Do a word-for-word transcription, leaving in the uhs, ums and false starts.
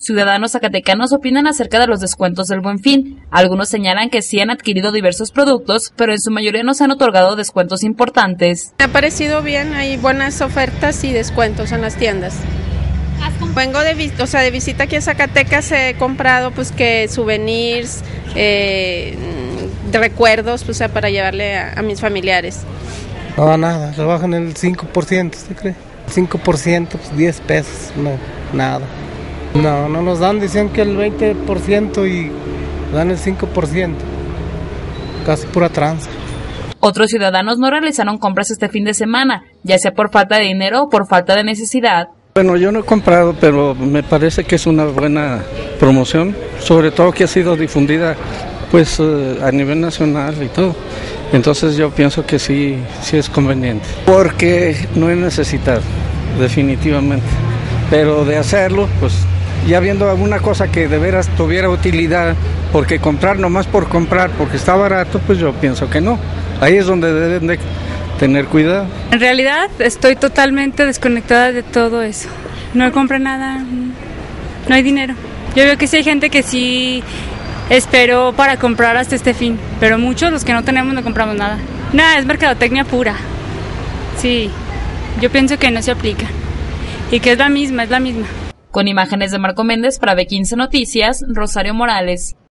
Ciudadanos zacatecanos opinan acerca de los descuentos del Buen Fin. Algunos señalan que sí han adquirido diversos productos, pero en su mayoría no se han otorgado descuentos importantes. Me ha parecido bien, hay buenas ofertas y descuentos en las tiendas. Vengo de, o sea, de visita aquí a Zacatecas, he comprado pues que souvenirs, eh, de recuerdos, pues, o sea, para llevarle a, a mis familiares. No, nada, rebajan el cinco por ciento, ¿usted cree? cinco por ciento, pues diez pesos, no, nada. No, no nos dan, decían que el veinte por ciento y dan el cinco por ciento, casi pura tranza. Otros ciudadanos no realizaron compras este fin de semana, ya sea por falta de dinero o por falta de necesidad. Bueno, yo no he comprado, pero me parece que es una buena promoción, sobre todo que ha sido difundida pues a nivel nacional y todo. Entonces yo pienso que sí, sí es conveniente, porque no he necesitado, definitivamente. Pero de hacerlo, pues ya viendo alguna cosa que de veras tuviera utilidad, porque comprar nomás por comprar, porque está barato, pues yo pienso que no. Ahí es donde deben de tener cuidado. En realidad estoy totalmente desconectada de todo eso. No compré nada, no hay dinero. Yo veo que sí hay gente que sí esperó para comprar hasta este fin, pero muchos, los que no tenemos, no compramos nada. Nada, es mercadotecnia pura. Sí, yo pienso que no se aplica y que es la misma, es la misma. Con imágenes de Marco Méndez para B quince Noticias, Rosario Morales.